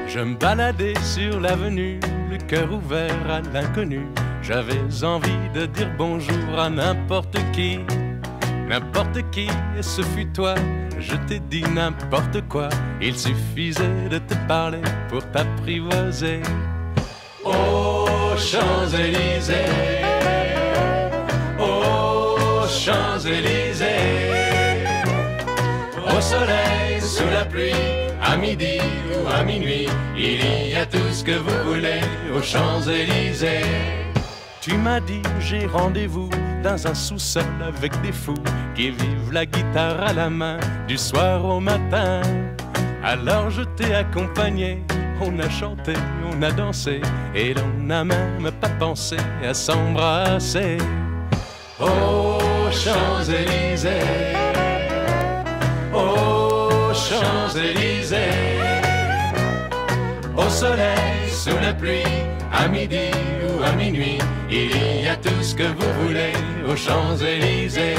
Je me baladais sur l'avenue, le cœur ouvert à l'inconnu. J'avais envie de dire bonjour à n'importe qui, et ce fut toi. Je t'ai dit n'importe quoi, il suffisait de te parler pour t'apprivoiser. Aux Champs-Élysées, aux Champs-Élysées, au soleil, sous la pluie, à midi ou à minuit, il y a tout ce que vous voulez aux Champs-Élysées. Tu m'as dit j'ai rendez-vous dans un sous-sol avec des fous qui vivent la guitare à la main du soir au matin. Alors je t'ai accompagné, on a chanté, on a dansé et l'on n'a même pas pensé à s'embrasser. Aux Champs-Élysées, aux Champs-Élysées, au soleil, sous la pluie, à midi ou à minuit, il y a tout ce que vous voulez aux Champs-Élysées.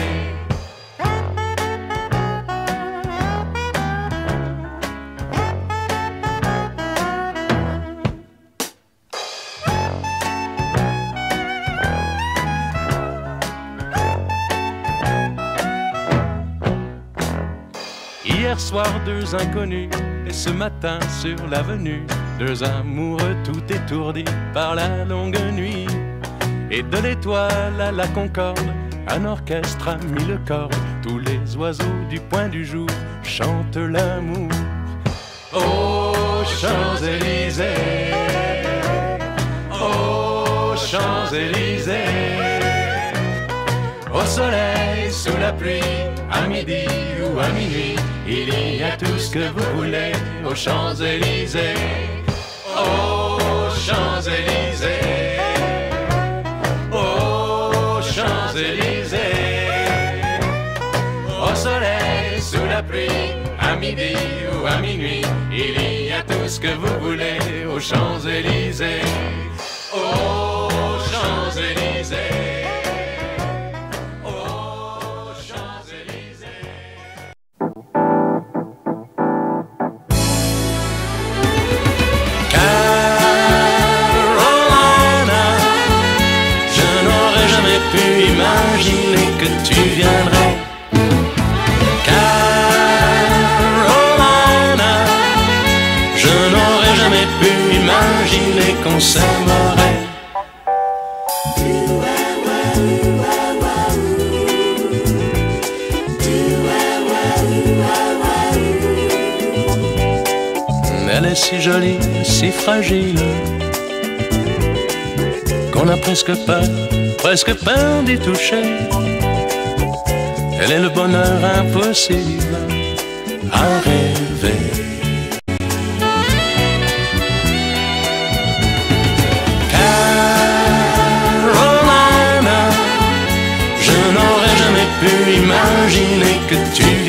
Hier soir, deux inconnus, et ce matin sur l'avenue, deux amoureux tout étourdis par la longue nuit. Et de l'étoile à la Concorde, un orchestre a mis le cordes. Tous les oiseaux du point du jour chantent l'amour. Aux Champs-Élysées, aux Champs-Élysées, au soleil, sous la pluie, à midi ou à minuit, il y a tout ce que vous voulez aux Champs-Élysées. Aux Champs-Élysées, aux Champs-Élysées, au soleil, sous la pluie, à midi ou à minuit, il y a tout ce que vous voulez aux Champs-Élysées. Aux Champs-Élysées. Imaginer que tu viendrais, Carolina. Je n'aurais jamais pu imaginer qu'on s'aimerait. Elle est si jolie, si fragile, qu'on n'a presque peur d'y toucher. Elle est le bonheur impossible à rêver. Carolina, je n'aurais jamais pu imaginer que tu